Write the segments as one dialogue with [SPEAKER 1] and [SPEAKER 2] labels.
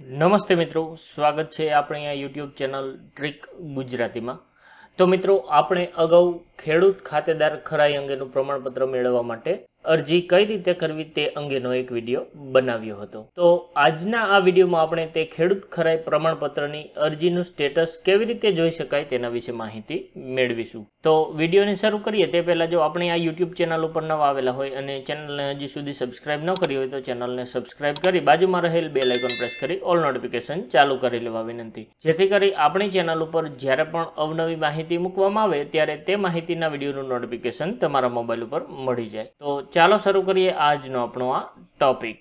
[SPEAKER 1] નમસ્તે મિત્રો, સ્વાગત છે આપણે આ YouTube ચેનલ ટ્રીક ગુજરાતીમાં। તો મિત્રો, આપણે અગાઉ ખેડૂત ખાતેદાર ખરાઈ અંગેનું પ્રમાણપત્ર મેળવવા માટે અરજી કઈ રીતે કરવી તે અંગેનો એક વિડીયો બનાવ્યો હતો। તો આજના આ વિડીયોમાં આપણે તે ખેડૂત ખરાઈ પ્રમાણપત્રની અરજીનું સ્ટેટસ કેવી રીતે જોઈ શકાય તેના વિશે માહિતી મેળવીશું। તો વિડીયોને શરૂ કરીએ તે પહેલાં જો આપણે આ YouTube ચેનલ ઉપર નવા આવેલા હોય અને ચેનલને હજી સુધી સબસ્ક્રાઇબ ન કરી હોય તો ચેનલને સબસ્ક્રાઇબ કરી બાજુમાં રહેલ બેલ આઇકોન પ્રેસ કરી ઓલ નોટિફિકેશન ચાલુ કરી લેવા વિનંતી, જેથી કરી આપણી ચેનલ ઉપર જ્યારે પણ અવનવી માહિતી મૂકવામાં આવે ત્યારે તે માહિતીના વિડીયોનું નોટિફિકેશન તમારા મોબાઈલ ઉપર મળી જાય। તો ચાલો શરૂ કરીએ આજનો આપણો આ ટોપિક।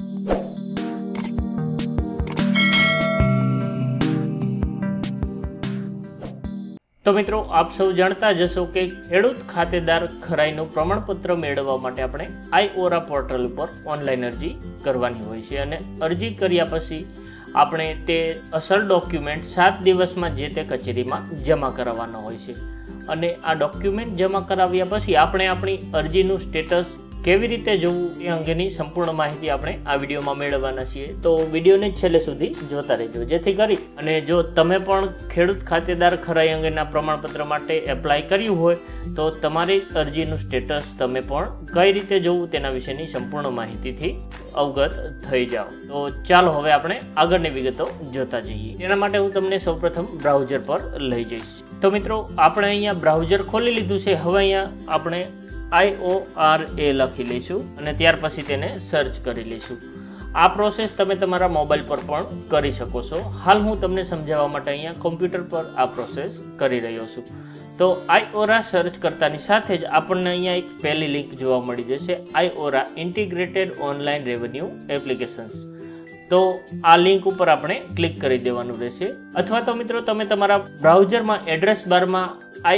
[SPEAKER 1] તો મિત્રો, આપ સૌ જાણતા જ હશો કે ખેડૂત ખાતેદાર ખરાઈનું પ્રમાણપત્ર મેળવવા માટે આપણે આઈઓરા પોર્ટલ ઉપર ઓનલાઈન અરજી કરવાની હોય છે અને અરજી કર્યા પછી આપણે તે અસલ ડોક્યુમેન્ટ 7 દિવસમાં જે તે કચેરીમાં જમા કરાવવાનો હોય છે અને આ ડોક્યુમેન્ટ જમા કરાવ્યા પછી આપણે આપણી અરજીનું સ્ટેટસ કેવી રીતે જોવું એ અંગેની સંપૂર્ણ માહિતી આપણે આ વિડીયોમાં મેળવવાના છીએ। તો વિડીયોને છેલ્લે સુધી જોતા રહેજો, જેથી કરી અને જો તમે પણ ખેડૂત ખાતેદાર ખરાઈ અંગેના પ્રમાણપત્ર માટે એપ્લાય કર્યું હોય તો તમારી અરજીનું સ્ટેટસ તમે પણ કઈ રીતે જોવું તેના વિશેની સંપૂર્ણ માહિતીથી અવગત થઈ જાઓ। તો ચાલો હવે આપણે આગળની વિગતો જોતા જઈએ। તેના માટે હું તમને સૌપ્રથમ બ્રાઉઝર પર લઈ જઈશ। તો મિત્રો, આપણે અહીંયા બ્રાઉઝર ખોલી લીધું છે। હવે અહીંયા આપણે IORA લખી લઈશું અને ત્યાર પછી તેને સર્ચ કરી લઈશું। આ પ્રોસેસ તમે તમારા મોબાઈલ પર પણ કરી શકો છો। હાલ હું તમને સમજાવવા માટે અહીંયા કોમ્પ્યુટર પર આ પ્રોસેસ કરી રહ્યો છું। તો આઈઓરા સર્ચ કરતાની સાથે જ આપણને અહીંયા એક પહેલી લિંક જોવા મળી જશે, iORA integrated online revenue applications. તો આ લિંક ઉપર આપણે ક્લિક કરી દેવાનું રહેશે, અથવા તો મિત્રો તમે તમારા બ્રાઉઝરમાં એડ્રેસ બારમાં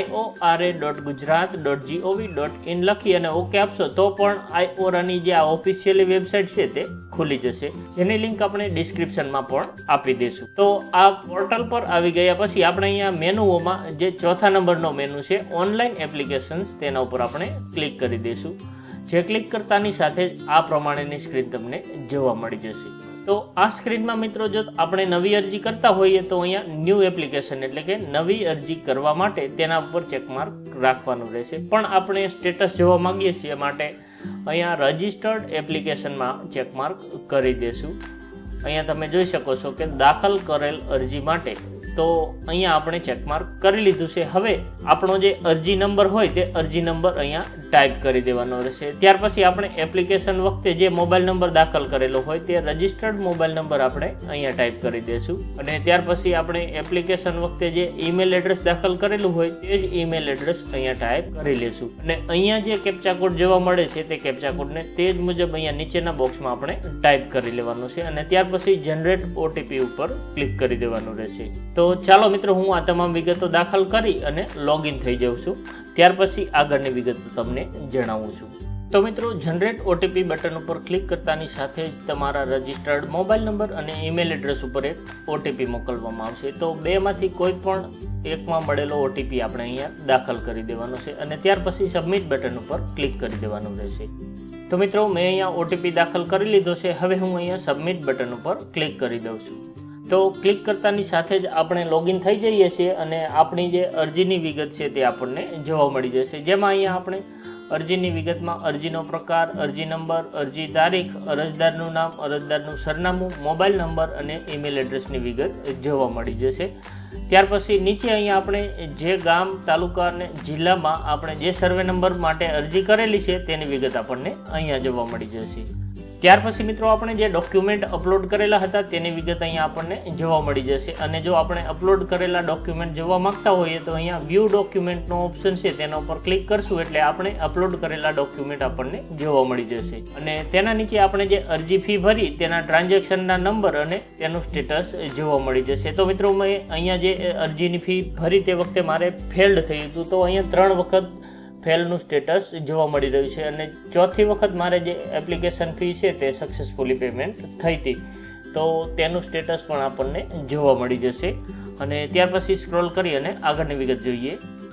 [SPEAKER 1] iora.gujarat.gov.in લખી અને ઓકે આપશો તો પણ આઈઓરાની જે આ ઓફિશિયલી વેબસાઇટ છે તે ખુલી જશે, જેની લિંક આપણે ડિસ્ક્રિપ્શનમાં પણ આપી દઈશું। તો આ પોર્ટલ પર આવી ગયા પછી આપણે અહીંયા મેનુઓમાં જે ચોથા નંબરનો મેનુ છે ઓનલાઈન એપ્લિકેશન્સ, તેના ઉપર આપણે ક્લિક કરી દઈશું। જે ક્લિક કરતાની સાથે જ આ પ્રમાણેની સ્ક્રીન તમને જોવા મળી જશે। તો આ સ્ક્રીનમાં મિત્રો જો આપણે નવી અરજી કરતા હોઈએ તો અહીંયા ન્યૂ એપ્લિકેશન એટલે કે નવી અરજી કરવા માટે તેના ઉપર ચેકમાર્ક રાખવાનું રહેશે, પણ આપણે સ્ટેટસ જોવા માંગીએ છીએ માટે અહીંયા રજિસ્ટર્ડ એપ્લિકેશનમાં ચેકમાર્ક કરી દેશું। અહીંયા તમે જોઈ શકો છો કે દાખલ કરેલ અરજી માટે, તો અહીંયા આપણે ચેકમાર્ક કરી લીધું છે। હવે આપણો જે અરજી નંબર હોય તે અરજી નંબર અહીંયા ટાઈપ કરી દેવાનો રહેશે। ત્યાર પછી આપણે એપ્લિકેશન વખતે જે મોબાઈલ નંબર દાખલ કરેલો હોય તે રજિસ્ટર્ડ મોબાઈલ નંબર આપણે અહીંયા ટાઈપ કરી દઈશું અને ત્યાર પછી આપણે એપ્લિકેશન વખતે જે ઈમેલ એડ્રેસ દાખલ કરેલું હોય તે જ ઈમેલ એડ્રેસ અહીંયા ટાઈપ કરી લેશું અને અહીંયા જે કેપ્ચા કોડ જોવા મળે છે તે કેપ્ચા કોડને તે જ મુજબ અહીંયા નીચેના બોક્સમાં આપણે ટાઈપ કરી લેવાનું છે અને ત્યાર પછી જનરેટ ઓટીપી ઉપર ક્લિક કરી દેવાનું રહેશે। તો ચાલો મિત્રો, હું આ તમામ વિગતો દાખલ કરી અને લોગિન થઈ જાઉં છું, ત્યાર પછી આગળની વિગતો તમને જણાવું છું। તો મિત્રો, જનરેટ ઓટીપી બટન ઉપર ક્લિક કરતાની સાથે જ તમારા રજિસ્ટર્ડ મોબાઈલ નંબર અને ઈમેલ એડ્રેસ ઉપર એક ઓટીપી મોકલવામાં આવશે। તો બેમાંથી કોઈ પણ એકમાં મળેલો ઓટીપી આપણે અહીંયા દાખલ કરી દેવાનો છે અને ત્યાર પછી સબમિટ બટન ઉપર ક્લિક કરી દેવાનું રહેશે। તો મિત્રો, મેં અહીંયા ઓટીપી દાખલ કરી લીધો છે। હવે હું અહીંયા સબમિટ બટન ઉપર ક્લિક કરી દઉં છું। તો ક્લિક કરતાની સાથે જ આપણે લોગિન થઈ જઈએ છીએ અને આપણી જે અરજીની વિગત છે તે આપણને જોવા મળી જશે, જેમાં અહીંયા આપણે અરજીની વિગતમાં અરજીનો પ્રકાર, અરજી નંબર, અરજી તારીખ, અરજદારનું નામ, અરજદારનું સરનામું, મોબાઈલ નંબર અને ઈમેલ એડ્રેસની વિગત જોવા મળી જશે। ત્યાર પછી નીચે અહીંયા આપણે જે ગામ, તાલુકા અને જિલ્લામાં આપણે જે સર્વે નંબર માટે અરજી કરેલી છે તેની વિગત આપણને અહીંયા જોવા મળી જશે। ત્યાર પછી મિત્રો, આપણે જે ડોક્યુમેન્ટ અપલોડ કરેલા હતા તેની વિગત અહીંયા આપણને જોવા મળી જશે અને જો આપણે અપલોડ કરેલા ડોક્યુમેન્ટ જોવા માંગતા હોઈએ તો અહીંયા વ્યૂ ડોક્યુમેન્ટનો ઓપ્શન છે તેના ઉપર ક્લિક કરશું એટલે આપણે અપલોડ કરેલા ડોક્યુમેન્ટ આપણને જોવા મળી જશે અને તેના નીચે આપણે જે અરજી ફી ભરી તેના ટ્રાન્ઝેક્શનના નંબર અને તેનું સ્ટેટસ જોવા મળી જશે। તો મિત્રો, મેં અહીંયા જે અરજીની ફી ભરી તે વખતે મારે ફેલ્ડ થયું હતું, તો અહીંયા 3 વખત ફેલનું સ્ટેટસ જોવા મળી રહ્યું છે અને ચોથી વખત મારે જે એપ્લિકેશન ફી છે તે સક્સેસફુલી પેમેન્ટ થઈ હતી, તો તેનું સ્ટેટસ પણ આપણને જોવા મળી જશે અને ત્યાર પછી સ્ક્રોલ કરી અને આગળની વિગત જોઈએ।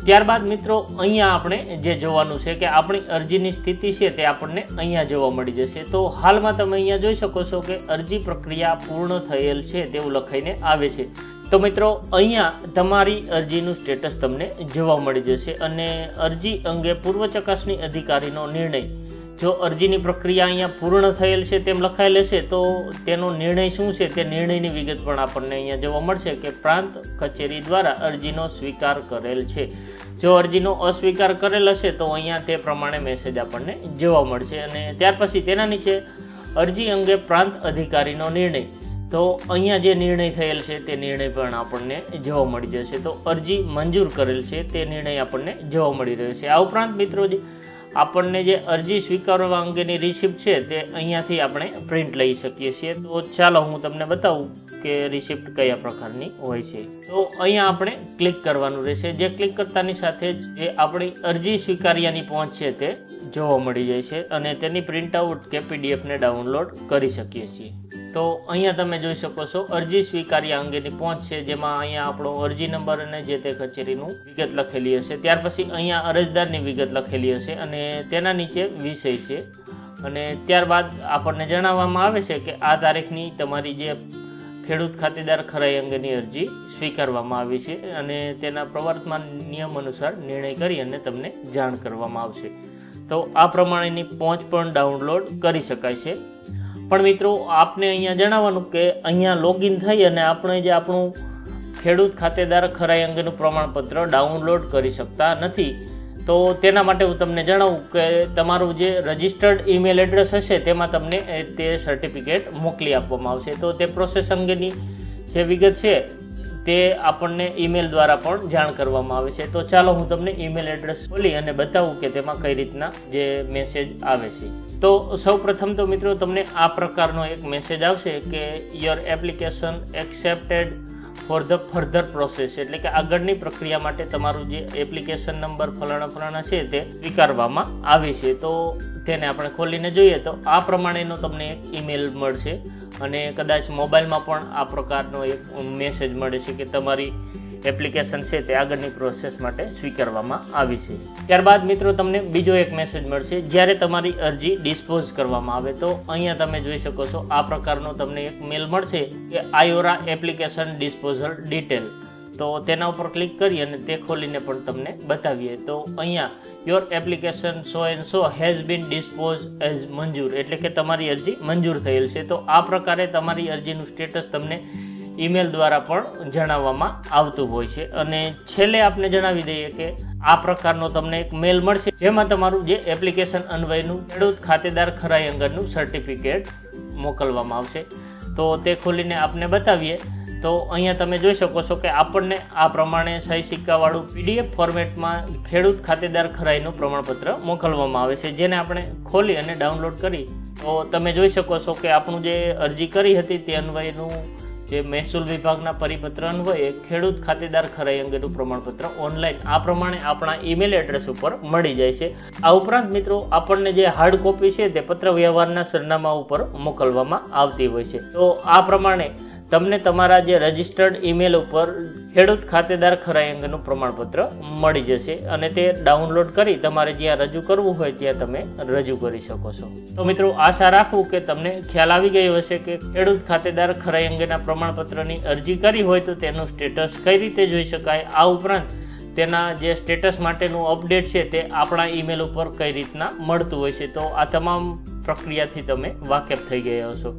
[SPEAKER 1] ત્યારબાદ મિત્રો અહીંયા આપણે જે જોવાનું છે કે આપણી અરજીની સ્થિતિ છે તે આપણને અહીંયા જોવા મળી જશે. તો હાલમાં તમે અહીંયા જોઈ શકો છો કે અરજી પ્રક્રિયા પૂર્ણ થયેલ છે તેવું લખાઈને આવે છે. તો મિત્રો અહીંયા તમારી અરજીનું સ્ટેટસ તમને જોવા મળી જશે અને અરજી અંગે પૂર્વ ચકાસણી અધિકારીનો નિર્ણય, જો અરજીની પ્રક્રિયા અહીંયા પૂર્ણ થયેલ છે તેમ લખાયેલ છે તો તેનો નિર્ણય શું છે તે નિર્ણયની વિગત પણ આપણને અહીંયા જોવા મળશે કે પ્રાંત કચેરી દ્વારા અરજીનો સ્વીકાર કરેલ છે. જો અરજીનો અસ્વીકાર કરેલ હશે તો અહીંયા તે પ્રમાણે મેસેજ આપણને જોવા મળશે. અને ત્યાર પછી તેના નીચે અરજી અંગે પ્રાંત અધિકારીનો નિર્ણય, તો અહીંયા જે નિર્ણય થયેલ છે તે નિર્ણય પણ આપણને જોવા મળી જશે. તો અરજી મંજૂર કરેલ છે તે નિર્ણય આપણને જોવા મળી રહ્યો છે. આ ઉપરાંત મિત્રો આપણને જે અરજી સ્વીકારવા અંગેની રિસિપ્ટ છે તે અહીંયાથી આપણે પ્રિન્ટ લઈ શકીએ છીએ. તો ચાલો હું તમને બતાવું કે રિસિપ્ટ કયા પ્રકારની હોય છે. તો અહીંયા આપણે ક્લિક કરવાનું રહેશે. જે ક્લિક કરતાની સાથે જ જે આપણી અરજી સ્વીકાર્યાની પહોંચ છે તે જોવા મળી જાય છે અને તેની પ્રિન્ટઆઉટ કે પીડીએફને ડાઉનલોડ કરી શકીએ છીએ. તો અહીંયા તમે જોઈ શકો છો અરજી સ્વીકાર્યા અંગેની પહોંચ છે, જેમાં અહીંયા આપણો અરજી નંબર અને જે તે કચેરીનું વિગત લખેલી હશે. ત્યાર પછી અહીંયા અરજદારની વિગત લખેલી હશે અને તેના નીચે વિષય છે. અને ત્યારબાદ આપણને જણાવવામાં આવે છે કે આ તારીખની તમારી જે ખેડૂત ખાતેદાર ખરાઈ અંગેની અરજી સ્વીકારવામાં આવી છે અને તેના પ્રવર્તમાન નિયમ અનુસાર નિર્ણય કરી અને તમને જાણ કરવામાં આવશે. તો આ પ્રમાણેની પહોંચ પણ ડાઉનલોડ કરી શકાય છે. પણ મિત્રો આપને અહીંયા જણાવવાનું કે અહીંયા લોગિન થઈ અને આપણે જે આપણું ખેડૂત ખાતેદાર ખરાઈ અંગેનું પ્રમાણપત્ર ડાઉનલોડ કરી શકતા નથી. તો તેના માટે હું તમને જણાવું કે તમારું જે રજિસ્ટર્ડ ઈમેલ એડ્રેસ હશે તેમાં તમને તે સર્ટિફિકેટ મોકલી આપવામાં આવશે. તો તે પ્રોસેસ અંગેની જે વિગત છે તે આપણને ઈમેલ દ્વારા પણ જાણ કરવામાં આવે છે. તો ચાલો હું તમને ઈમેલ એડ્રેસ ખોલી અને બતાવું કે તેમાં કઈ રીતના જે મેસેજ આવે છે. તો સૌ પ્રથમ તો મિત્રો તમને આ પ્રકારનો એક મેસેજ આવશે કે your application accepted for the further process, એટલે કે આગળની પ્રક્રિયા માટે તમારું જે એપ્લિકેશન નંબર ફલાણા છે તે સ્વીકારવામાં આવે છે. તો તેને આપણે ખોલીને જોઈએ તો આ પ્રમાણેનો તમને એક ઈમેલ મળશે અને કદાચ મોબાઈલમાં પણ આ પ્રકારનો એક મેસેજ મળે છે કે તમારી એપ્લિકેશન છે તે આગળની પ્રોસેસ માટે સ્વીકારવામાં આવી છે. ત્યારબાદ મિત્રો તમને બીજો એક મેસેજ મળશે જ્યારે તમારી અરજી ડિસ્પોઝ કરવામાં આવે. તો અહીંયા તમે જોઈ શકો છો આ પ્રકારનો તમને એક મેલ મળશે કે આયોરા એપ્લિકેશન ડિસ્પોઝલ ડિટેલ. તો તેના ઉપર ક્લિક કરી અને તે ખોલીને પણ તમને બતાવીએ તો અહીંયા your application so and so has been dispose as મંજૂર, એટલે કે તમારી અરજી મંજૂર થયેલ છે. તો આ પ્રકારે તમારી અરજીનું સ્ટેટસ તમને ઈમેલ દ્વારા પણ જણાવવામાં આવતું હોય છે. અને છેલ્લે આપણે જણાવી દઈએ કે આ પ્રકારનો તમને એક મેલ મળશે જેમાં તમારું જે એપ્લિકેશન અન્વયનું ખેડૂત ખાતેદાર ખરાઈ અંગેનું સર્ટિફિકેટ મોકલવામાં આવશે. તો તે ખોલીને આપને બતાવીએ તો અહીંયા તમે જોઈ શકો છો કે આપણને આ પ્રમાણે સહી સિક્કાવાળું પીડીએફ ફોર્મેટમાં ખેડૂત ખાતેદાર ખરાઈનું પ્રમાણપત્ર મોકલવામાં આવે છે, જેને આપણે ખોલી અને ડાઉનલોડ કરી તો તમે જોઈ શકો છો કે આપણું જે અરજી કરી હતી તે અન્વયનું જે મહેસૂલ વિભાગના પરિપત્ર અન્વયે ખેડૂત ખાતેદાર ખરાઈ અંગેનું પ્રમાણપત્ર ઓનલાઈન આ પ્રમાણે આપણા ઈમેલ એડ્રેસ ઉપર મળી જાય છે. આ ઉપરાંત મિત્રો આપણને જે હાર્ડ કોપી છે તે પત્ર વ્યવહારના સરનામા ઉપર મોકલવામાં આવતી હોય છે. તો આ પ્રમાણે તમને તમારા જે રજિસ્ટર્ડ ઈમેલ ઉપર ખેડૂત ખાતેદાર ખરાઈ અંગેનું પ્રમાણપત્ર મળી જશે અને તે ડાઉનલોડ કરી તમારે જ્યાં રજૂ કરવું હોય ત્યાં તમે રજૂ કરી શકો છો. તો મિત્રો આશા રાખું કે તમને ખ્યાલ આવી ગયો હશે કે ખેડૂત ખાતેદાર ખરાઈ અંગેના પ્રમાણપત્રની અરજી કરી હોય તો તેનું સ્ટેટસ કઈ રીતે જોઈ શકાય. આ ઉપરાંત તેના જે સ્ટેટસ માટેનું અપડેટ છે તે આપણા ઈમેલ ઉપર કઈ રીતના મળતું હોય છે. તો આ તમામ પ્રક્રિયાથી તમે વાકેફ થઈ ગયા હશો.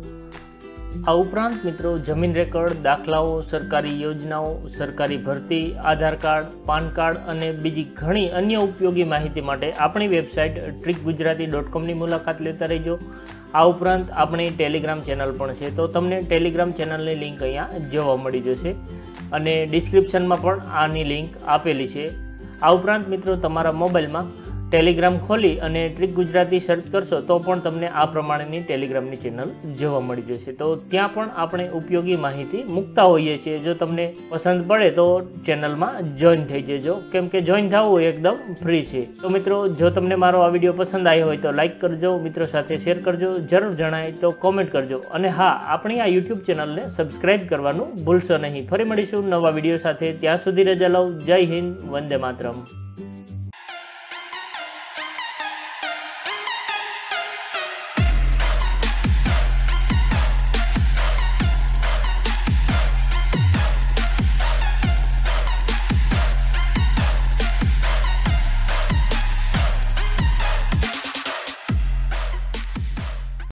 [SPEAKER 1] આ ઉપરાંત મિત્રો જમીન રેકર્ડ, દાખલાઓ, સરકારી યોજનાઓ, સરકારી ભરતી, આધાર કાર્ડ, પાન કાર્ડ અને બીજી ઘણી અન્ય ઉપયોગી માહિતી માટે આપણી વેબસાઇટ trikgujarati.comની મુલાકાત લેતા રહેજો. આ ઉપરાંત આપણી ટેલિગ્રામ ચેનલ પણ છે, તો તમને ટેલિગ્રામ ચેનલની લિંક અહીંયા જોવા મળી જશે અને ડિસ્ક્રિપ્શનમાં પણ આની લિંક આપેલી છે. આ ઉપરાંત મિત્રો તમારા મોબાઈલમાં ટેલિગ્રામ ખોલી અને ટ્રીક ગુજરાતી સર્ચ કરશો તો પણ તમને આ પ્રમાણેની ટેલિગ્રામની ચેનલ જોવા મળી જશે. તો ત્યાં પણ આપણે ઉપયોગી માહિતી મૂકતા હોઈએ છીએ. જો તમને પસંદ પડે તો ચેનલમાં જોઈન થઈ જજો, કેમ કે જોઈન થવું એકદમ ફ્રી છે. તો મિત્રો, જો તમને મારો આ વિડીયો પસંદ આવ્યો હોય તો લાઈક કરજો, મિત્રો સાથે શેર કરજો, જરૂર જણાય તો કોમેન્ટ કરજો અને હા, આપણી આ યુટ્યુબ ચેનલને સબસ્ક્રાઇબ કરવાનું ભૂલશો નહીં. ફરી મળીશું નવા વિડીયો સાથે. ત્યાં સુધી રજા લઉં. જય હિન્દ, વંદે માતરમ.